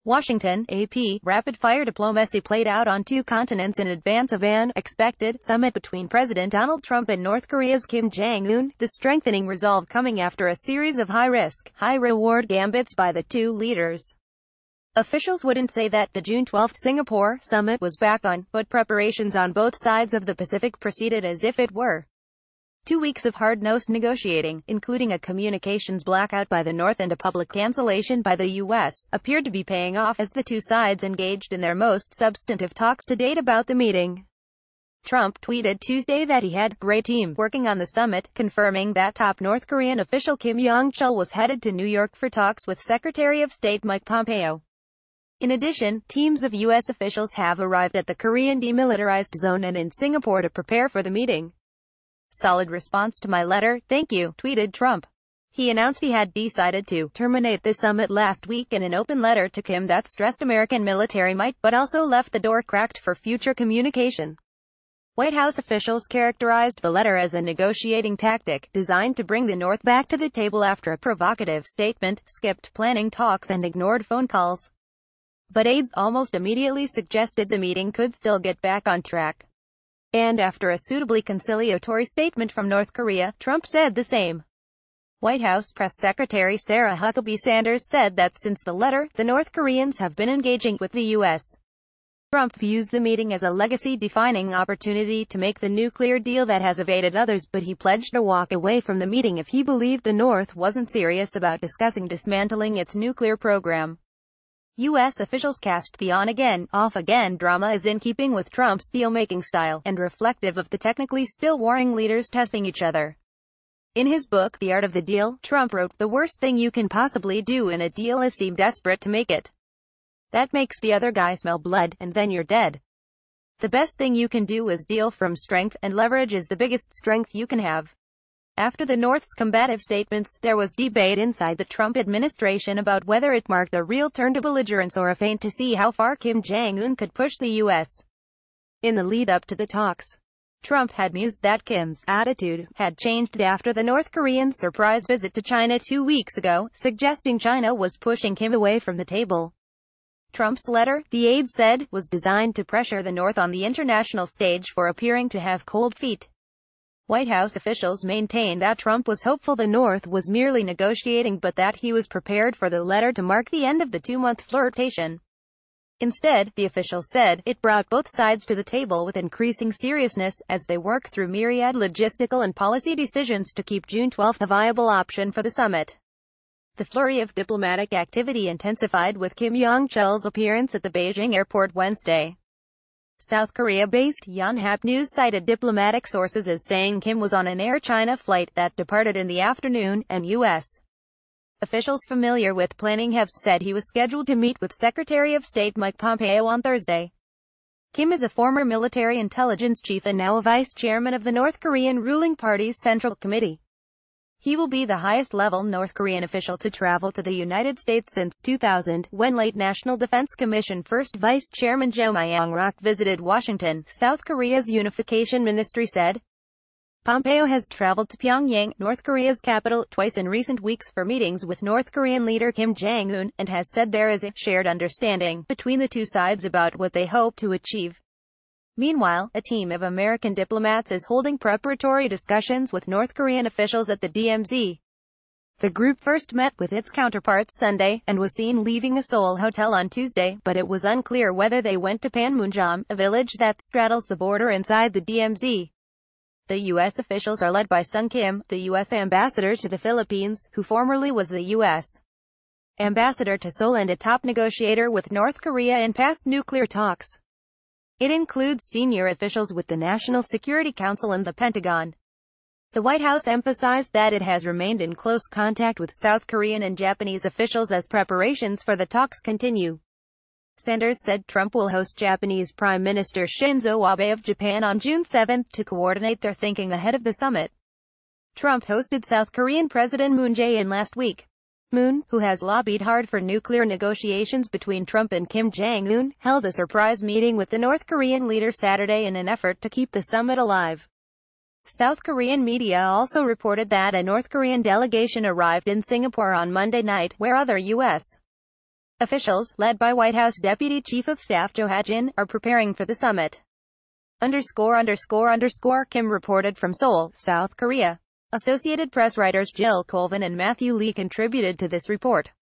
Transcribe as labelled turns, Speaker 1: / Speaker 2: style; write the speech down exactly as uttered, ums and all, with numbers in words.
Speaker 1: Washington, A P, rapid-fire diplomacy played out on two continents in advance of an expected summit between President Donald Trump and North Korea's Kim Jong-un, the strengthening resolve coming after a series of high-risk, high-reward gambits by the two leaders. Officials wouldn't say that the June twelfth Singapore summit was back on, but preparations on both sides of the Pacific proceeded as if it were. Two weeks of hard-nosed negotiating, including a communications blackout by the North and a public cancellation by the U S, appeared to be paying off as the two sides engaged in their most substantive talks to date about the meeting. Trump tweeted Tuesday that he had great team working on the summit, confirming that top North Korean official Kim Yong-chul was headed to New York for talks with Secretary of State Mike Pompeo. In addition, teams of U S officials have arrived at the Korean Demilitarized Zone and in Singapore to prepare for the meeting. "Solid response to my letter, thank you," tweeted Trump. He announced he had decided to terminate the summit last week in an open letter to Kim that stressed American military might, but also left the door cracked for future communication. White House officials characterized the letter as a negotiating tactic, designed to bring the North back to the table after a provocative statement, skipped planning talks and ignored phone calls. But aides almost immediately suggested the meeting could still get back on track. And after a suitably conciliatory statement from North Korea, Trump said the same. White House Press Secretary Sarah Huckabee Sanders said that since the letter, the North Koreans have been engaging with the U S. Trump views the meeting as a legacy-defining opportunity to make the nuclear deal that has evaded others, but he pledged to walk away from the meeting if he believed the North wasn't serious about discussing dismantling its nuclear program. U S officials cast the on-again, off-again drama as in keeping with Trump's deal-making style, and reflective of the technically still warring leaders testing each other. In his book, The Art of the Deal, Trump wrote, "The worst thing you can possibly do in a deal is seem desperate to make it. That makes the other guy smell blood, and then you're dead. The best thing you can do is deal from strength, and leverage is the biggest strength you can have." After the North's combative statements, there was debate inside the Trump administration about whether it marked a real turn to belligerence or a feint to see how far Kim Jong-un could push the U S. In the lead-up to the talks, Trump had mused that Kim's attitude had changed after the North Korean surprise visit to China two weeks ago, suggesting China was pushing Kim away from the table. Trump's letter, the aide said, was designed to pressure the North on the international stage for appearing to have cold feet. White House officials maintained that Trump was hopeful the North was merely negotiating but that he was prepared for the letter to mark the end of the two-month flirtation. Instead, the officials said, it brought both sides to the table with increasing seriousness, as they work through myriad logistical and policy decisions to keep June twelfth a viable option for the summit. The flurry of diplomatic activity intensified with Kim Yong-chul's appearance at the Beijing airport Wednesday. South Korea-based Yonhap News cited diplomatic sources as saying Kim was on an Air China flight that departed in the afternoon, and U S officials familiar with planning have said he was scheduled to meet with Secretary of State Mike Pompeo on Thursday. Kim is a former military intelligence chief and now a vice chairman of the North Korean ruling party's Central Committee. He will be the highest-level North Korean official to travel to the United States since two thousand, when late National Defense Commission First Vice Chairman Jo Myung-rok visited Washington, South Korea's unification ministry said. Pompeo has traveled to Pyongyang, North Korea's capital, twice in recent weeks for meetings with North Korean leader Kim Jong-un, and has said there is a shared understanding between the two sides about what they hope to achieve. Meanwhile, a team of American diplomats is holding preparatory discussions with North Korean officials at the D M Z. The group first met with its counterparts Sunday, and was seen leaving a Seoul hotel on Tuesday, but it was unclear whether they went to Panmunjom, a village that straddles the border inside the D M Z. The U S officials are led by Sung Kim, the U S ambassador to the Philippines, who formerly was the U S ambassador to Seoul and a top negotiator with North Korea in past nuclear talks. It includes senior officials with the National Security Council and the Pentagon. The White House emphasized that it has remained in close contact with South Korean and Japanese officials as preparations for the talks continue. Sanders said Trump will host Japanese Prime Minister Shinzo Abe of Japan on June seventh to coordinate their thinking ahead of the summit. Trump hosted South Korean President Moon Jae-in last week. Moon, who has lobbied hard for nuclear negotiations between Trump and Kim Jong-un, held a surprise meeting with the North Korean leader Saturday in an effort to keep the summit alive. South Korean media also reported that a North Korean delegation arrived in Singapore on Monday night, where other U S Officials, led by White House Deputy Chief of Staff Jo Ha-jin, are preparing for the summit. Underscore underscore underscore Kim reported from Seoul, South Korea. Associated Press writers Jill Colvin and Matthew Lee contributed to this report.